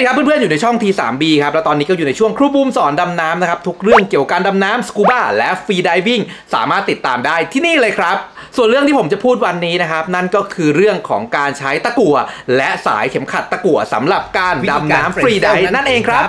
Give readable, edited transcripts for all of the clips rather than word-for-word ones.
สวัสดีครับเพื่อนๆอยู่ในช่อง T3B ครับแล้วตอนนี้ก็อยู่ในช่วงครูบูมสอนดำน้ำนะครับทุกเรื่องเกี่ยวกับการดำน้ำสกูบ้าและฟรีไดวิ่งสามารถติดตามได้ที่นี่เลยครับส่วนเรื่องที่ผมจะพูดวันนี้นะครับนั่นก็คือเรื่องของการใช้ตะกั่วและสายเข็มขัดตะกั่วสำหรับการดำน้ำฟรีไดฟ์นั่นเองครับ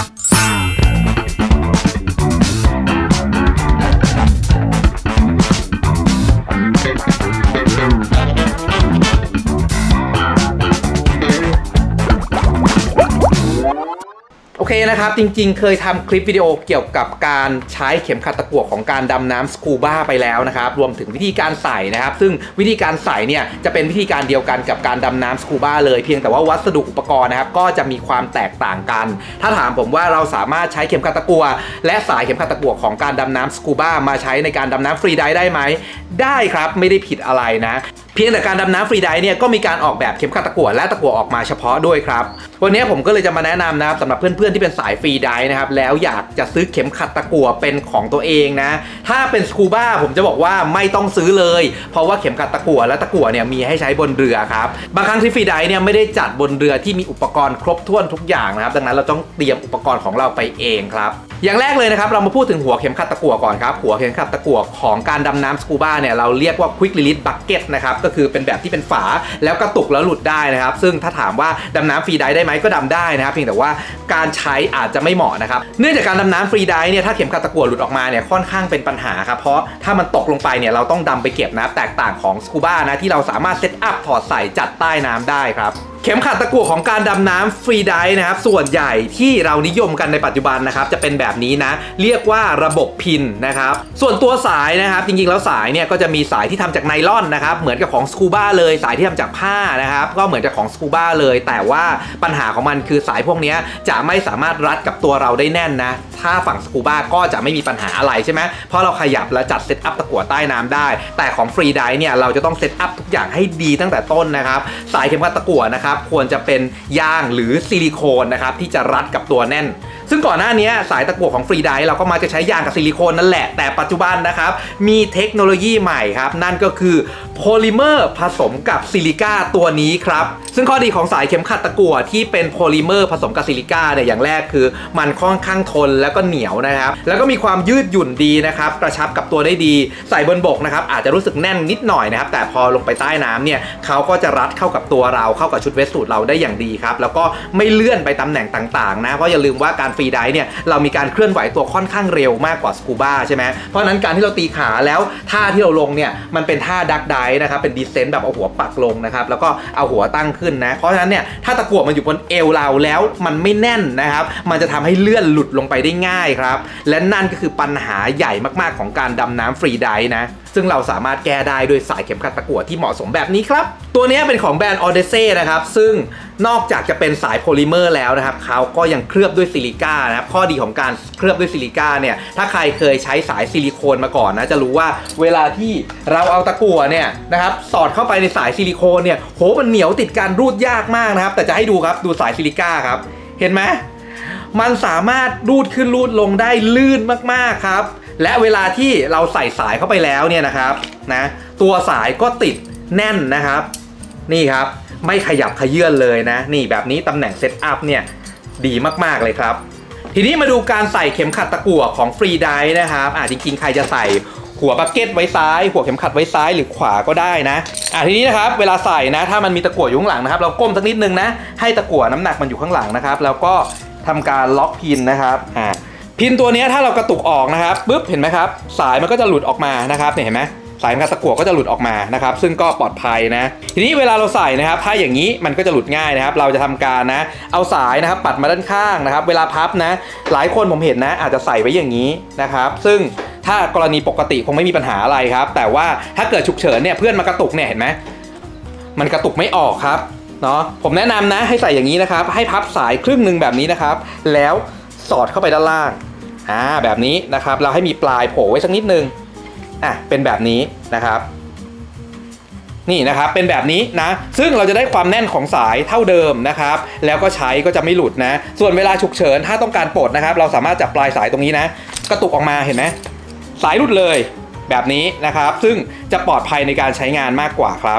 โอเคนะครับจริงๆเคยทำคลิปวิดีโอเกี่ยวกับการใช้เข็มขัดตะกั่วของการดำน้ำสกูบ้าไปแล้วนะครับรวมถึงวิธีการใส่นะครับซึ่งวิธีการใส่เนี่ยจะเป็นวิธีการเดียวกันกับการดำน้ำสกูบ้าเลยเพียงแต่ว่าวัสดุอุปกรณ์นะครับก็จะมีความแตกต่างกันถ้าถามผมว่าเราสามารถใช้เข็มขัดตะกั่วและสายเข็มขัดตะกั่วของการดำน้ำสกูบ้ามาใช้ในการดำน้ำฟรีไดฟ์ได้ไหมได้ครับไม่ได้ผิดอะไรนะเพียงแต่การดำน้ำฟรีไดฟ์เนี่ยก็มีการออกแบบเข็มขัดตะกั่วและตะกั่วออกมาเฉพาะด้วยครับวันนี้ผมก็เลยจะมาแนะนำนะครับสำหรับเพื่อนๆที่เป็นสายฟรีไดฟ์นะครับแล้วอยากจะซื้อเข็มขัดตะกั่วเป็นของตัวเองนะถ้าเป็นสกูบ้าผมจะบอกว่าไม่ต้องซื้อเลยเพราะว่าเข็มขัดตะกั่วและตะกั่วเนี่ยมีให้ใช้บนเรือครับบางครั้งที่ฟรีไดฟ์เนี่ยไม่ได้จัดบนเรือที่มีอุปกรณ์ครบถ้วนทุกอย่างนะครับดังนั้นเราต้องเตรียมอุปกรณ์ของเราไปเองครับอย่างแรกเลยนะครับเรามาพูดถึงหัวเข็มขัดตะกั่วก่อนครับหัวเข็มขัดตะกั่วของการดำน้ำสกูบ้าเนี่ยเราเรียกว่า Quick Release Bucket นะครับก็คือเป็นแบบที่เป็นฝาแล้วกระตุกแล้วหลุดได้นะครับซึ่งถ้าถามว่าดำน้ำฟรีไดฟ์ได้ไหมก็ดำได้นะครับเพียงแต่ว่าการใช้อาจจะไม่เหมาะนะครับเนื่องจากการดำน้ำฟรีไดฟ์เนี่ยถ้าเข็มขัดตะกั่วหลุดออกมาเนี่ยค่อนข้างเป็นปัญหาครับเพราะถ้ามันตกลงไปเนี่ยเราต้องดำไปเก็บนะแตกต่างของสกูบ้านะที่เราสามารถเซตอัพถอดใส่จัดใต้น้ำได้ครับเข็มขัดตะกั่วของการดำน้ำฟรีไดฟ์นะครับส่วนใหญ่ที่เรานิยมกันในปัจจุบันนะครับจะเป็นแบบนี้นะเรียกว่าระบบพินนะครับส่วนตัวสายนะครับจริงๆแล้วสายเนี่ยก็จะมีสายที่ทำจากไนลอนนะครับเหมือนกับของสกูบ้าเลยสายที่ทำจากผ้านะครับก็เหมือนกับของสกูบ้าเลยแต่ว่าปัญหาของมันคือสายพวกนี้จะไม่สามารถรัดกับตัวเราได้แน่นนะถ้าฝั่งสกูบ้าก็จะไม่มีปัญหาอะไรใช่ไหมเพราะเราขยับและจัดเซตอัพตะกั่วใต้น้ำได้แต่ของฟรีไดฟ์เนี่ยเราจะต้องเซตอัพทุกอย่างให้ดีตั้งแต่ต้นนะครับสายเข็มขัดตะกั่วนะครับควรจะเป็นยางหรือซิลิโคนนะครับที่จะรัดกับตัวแน่นซึ่งก่อนหน้านี้สายตะกั่วของฟรีไดฟ์เราก็มาจะใช้ยางกับซิลิโคนนั่นแหละแต่ปัจจุบันนะครับมีเทคโนโลยีใหม่ครับนั่นก็คือโพลิเมอร์ผสมกับซิลิก้าตัวนี้ครับซึ่งข้อดีของสายเข็มขัดตะกั่วที่เป็นโพลิเมอร์ผสมกับซิลิก้าเนี่ยอย่างแรกคือมันค่อนข้างทนแล้วก็เหนียวนะครับแล้วก็มีความยืดหยุ่นดีนะครับกระชับกับตัวได้ดีใส่บนบกนะครับอาจจะรู้สึกแน่นนิดหน่อยนะครับแต่พอลงไปใต้น้ำเนี่ยเขาก็จะรัดเข้ากับตัวเราเข้ากับชุดเวสสูทเราได้อย่างดีครับแล้วก็ไม่เลื่อนไปตำแหน่งต่างๆนะเพราะอย่าลืมว่าการฟรีไดฟ์เนี่ยเรามีการเคลื่อนไหวตัวค่อนข้างเร็วมากกว่าสกูบ้าใช่ไหมเพราะนั้นการที่เราตีขาแล้วท่าที่เราลงเนี่ยมันเป็นท่าดักไดฟ์นะครับเป็นดีเซนต์แบบเอาหัวปักลงนะครับแล้วก็เอาหัวตั้งขึ้นนะเพราะฉะนั้นเนี่ยถ้าตะกั่วมันอยู่บนเอวเราแล้วมันไม่แน่นนะครับมันจะทำให้เลื่อนหลุดลงไปได้ง่ายครับและนั่นก็คือปัญหาใหญ่มากๆของการดำน้ำฟรีไดฟ์นะซึ่งเราสามารถแก้ได้ด้วยสายเข็มขัดตะกั่วที่เหมาะสมแบบนี้ครับตัวนี้เป็นของแบรนด์ Odyssey นะครับซึ่งนอกจากจะเป็นสายโพลิเมอร์แล้วนะครับเขาก็ยังเคลือบด้วยซิลิก้านะครับข้อดีของการเคลือบด้วยซิลิก้าเนี่ยถ้าใครเคยใช้สายซิลิโคนมาก่อนนะจะรู้ว่าเวลาที่เราเอาตะกั่วเนี่ยนะครับสอดเข้าไปในสายซิลิโคนเนี่ยโหมันเหนียวติดกันรูดยากมากนะครับแต่จะให้ดูครับดูสายซิลิก้าครับเห็นไหมมันสามารถรูดขึ้นรูดลงได้ลื่นมากๆครับและเวลาที่เราใส่สายเข้าไปแล้วเนี่ยนะครับนะตัวสายก็ติดแน่นนะครับนี่ครับไม่ขยับขยื่นเลยนะนี่แบบนี้ตำแหน่งเซตอัพเนี่ยดีมากๆเลยครับทีนี้มาดูการใส่เข็มขัดตะกั่วของฟรีไดฟ์นะครับจริงๆใครจะใส่หัวบักเก็ตไว้ซ้ายหัวเข็มขัดไว้ซ้ายหรือขวาก็ได้นะทีนี้นะครับเวลาใส่นะถ้ามันมีตะกั่วอยู่ข้างหลังนะครับเราก้มสักนิดนึงนะให้ตะกั่วน้ำหนักมันอยู่ข้างหลังนะครับแล้วก็ทำการล็อกพินนะครับพินตัวนี้ถ้าเรากระตุกออกนะครับปุ๊บเห็นไหมครับสายมันก็จะหลุดออกมานะครับเนี่ยเห็นไหมสายตะกั่วก็จะหลุดออกมานะครับซึ่งก็ปลอดภัยนะทีนี้เวลาเราใส่นะครับถ้าอย่างนี้มันก็จะหลุดง่ายนะครับเราจะทำการนะเอาสายนะครับปัดมาด้านข้างนะครับเวลาพับนะหลายคนผมเห็นนะอาจจะใส่ไว้อย่างนี้นะครับซึ่งถ้ากรณีปกติคงไม่มีปัญหาอะไรครับแต่ว่าถ้าเกิดฉุกเฉินเนี่ยเพื่อนมากระตุกเนี่ยเห็นไหมมันกระตุกไม่ออกครับเนาะผมแนะนำนะให้ใส่อย่างนี้นะครับให้พับสายครึ่งหนึ่งแบบนี้นะครับแล้วสอดเข้าไปด้านล่างแบบนี้นะครับเราให้มีปลายโผล่ไว้สักนิดนึงเป็นแบบนี้นะครับนี่นะครับเป็นแบบนี้นะซึ่งเราจะได้ความแน่นของสายเท่าเดิมนะครับแล้วก็ใช้ก็จะไม่หลุดนะส่วนเวลาฉุกเฉินถ้าต้องการปลดนะครับเราสามารถจับปลายสายตรงนี้นะกระตุกออกมาเห็นไหมสายหลุดเลยแบบนี้นะครับซึ่งจะปลอดภัยในการใช้งานมากกว่าครับ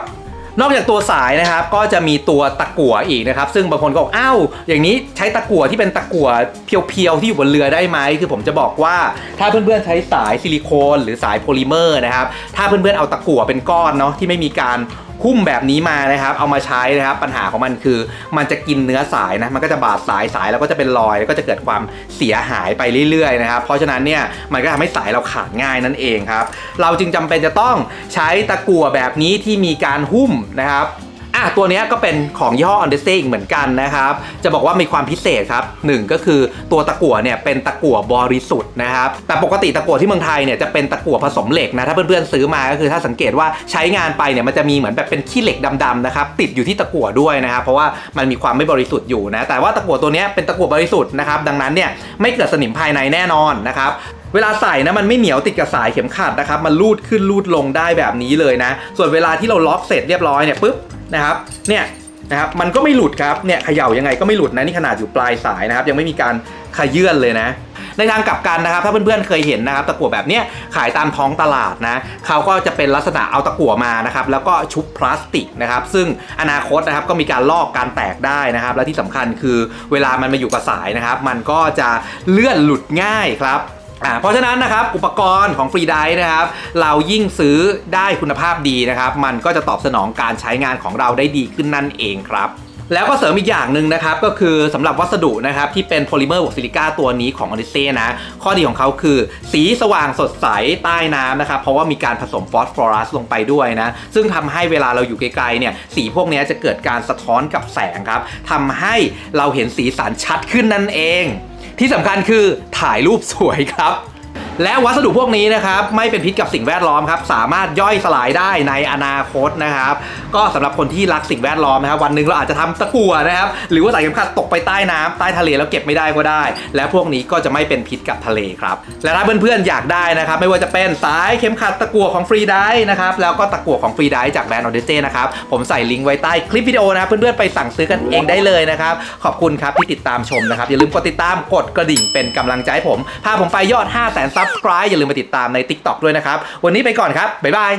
นอกจากตัวสายนะครับก็จะมีตัวตะกั่วอีกนะครับซึ่งบางคนก็บอกอ้าวอย่างนี้ใช้ตะกั่วที่เป็นตะกั่วเพียวๆที่อยู่บนเรือได้ไหมคือผมจะบอกว่าถ้าเพื่อนๆใช้สายซิลิโคนหรือสายโพลิเมอร์นะครับถ้าเพื่อนๆเอาตะกั่วเป็นก้อนเนาะที่ไม่มีการหุ้มแบบนี้มานะครับเอามาใช้นะครับปัญหาของมันคือมันจะกินเนื้อสายนะมันก็จะบาดสายแล้วก็จะเป็นรอยแล้วก็จะเกิดความเสียหายไปเรื่อยๆนะครับเพราะฉะนั้นเนี่ยมันก็ทำให้สายเราขาดง่ายนั่นเองครับเราจึงจำเป็นจะต้องใช้ตะกั่วแบบนี้ที่มีการหุ้มนะครับตัวนี้ก็เป็นของยี่ห้อ Ondese อีกเหมือนกันนะครับจะบอกว่ามีความพิเศษครับ1ก็คือตัวตะกั่วเนี่ยเป็นตะกั่วบริสุทธิ์นะครับแต่ปกติตะกั่วที่เมืองไทยเนี่ยจะเป็นตะกั่วผสมเหล็กนะถ้าเพื่อนๆซื้อมาก็คือถ้าสังเกตว่าใช้งานไปเนี่ยมันจะมีเหมือนแบบเป็นขี้เหล็กดำๆนะครับติดอยู่ที่ตะกั่วด้วยนะครับเพราะว่ามันมีความไม่บริสุทธิ์อยู่นะแต่ว่าตะกั่วตัวนี้เป็นตะกั่วบริสุทธิ์นะครับดังนั้นเนี่ยไม่เกิดสนิมภายในแน่นอนนะครับเวลาใส่นะมันไม่เหนียวติดกับสายเข็มขัดนะครับมันลูดขึ้นลูดลงได้แบบนี้เลยนะส่วนเวลาที่เราล็อกเสร็จเรียบร้อยเนี่ยปุ๊บนะครับเนี่ยนะครับมันก็ไม่หลุดครับเนี่ยเขย่ายังไงก็ไม่หลุดนะนี่ขนาดอยู่ปลายสายนะครับยังไม่มีการขยื่นเลยนะในทางกลับกันนะครับถ้าเพื่อนๆเคยเห็นนะครับตะกั่วแบบเนี้ยขายตามท้องตลาดนะเขาก็จะเป็นลักษณะเอาตะกั่วมานะครับแล้วก็ชุบพลาสติกนะครับซึ่งอนาคตนะครับก็มีการลอกการแตกได้นะครับและที่สำคัญคือเวลามันมาอยู่กับสายนะครับมันก็จะเลื่อนหลุดง่ายครับเพราะฉะนั้นนะครับอุปกรณ์ของฟรีไดฟ์นะครับเรายิ่งซื้อได้คุณภาพดีนะครับมันก็จะตอบสนองการใช้งานของเราได้ดีขึ้นนั่นเองครับแล้วก็เสริมอีกอย่างหนึ่งนะครับก็คือสำหรับวัสดุนะครับที่เป็นโพลิเมอร์บวกซิลิก้าตัวนี้ของ Ondese นะข้อดีของเขาคือสีสว่างสดใสใต้น้ำนะครับเพราะว่ามีการผสมฟอสฟอรัสลงไปด้วยนะซึ่งทำให้เวลาเราอยู่ไกลๆเนี่ยสีพวกนี้จะเกิดการสะท้อนกับแสงครับทำให้เราเห็นสีสันชัดขึ้นนั่นเองที่สำคัญคือถ่ายรูปสวยครับและวัสดุพวกนี้นะครับไม่เป็นพิษกับสิ่งแวดล้อมครับสามารถย่อยสลายได้ในอนาคตนะครับก็สำหรับคนที่รักสิ่งแวดล้อมนะครับวันหนึ่งเราอาจจะทำตะกั่วนะครับหรือว่าสายเข็มขัดตกไปใต้น้ำใต้ทะเลแล้วเก็บไม่ได้ก็ได้และพวกนี้ก็จะไม่เป็นพิษกับทะเลครับและถ้าเพื่อนๆอยากได้นะครับไม่ว่าจะเป็นสายเข็มขัดตะกั่วของฟรีไดฟ์นะครับแล้วก็ตะกั่วของฟรีไดฟ์จากแบรนด์ Ondese นะครับผมใส่ลิงก์ไว้ใต้คลิปวิดีโอนะเพื่อนๆไปสั่งซื้อกันเองได้เลยนะครับขอบคุณครับที่ติดตามชมนะครับอย่าลืมกดติดตามกดกระดิ่งเป็นกำลังใจให้ผมพาผมไปยอด 500,000 Subscribe อย่าลืมไปติดตามใน TikTok ด้วยนะครับวันนี้ไปก่อนครับบ๊ายบาย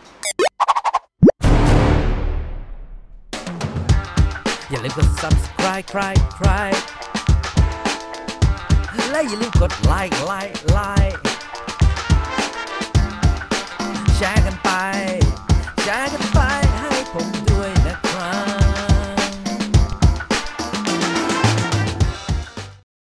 อย่าลืมกด subscribe และอย่าลืมกดไลค์